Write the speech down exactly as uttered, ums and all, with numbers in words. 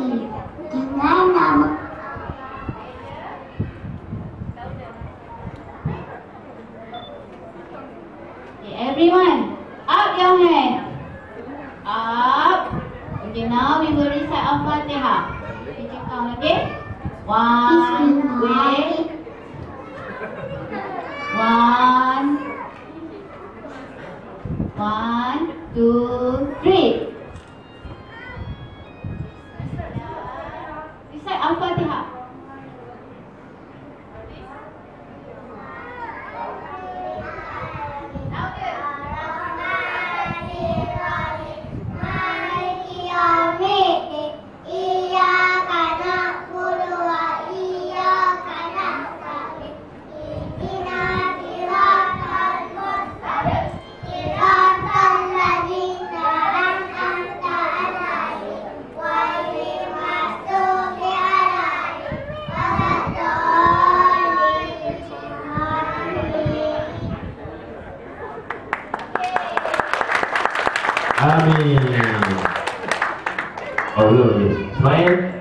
Dengan nama okay, everyone, up your hand. Up. Okay, now we will recite Al-Fatihah. Okay, check count, okay? One, wait. One. One, two, three. Recite Al-Fatihah. Amin. Oh, belum. Smile.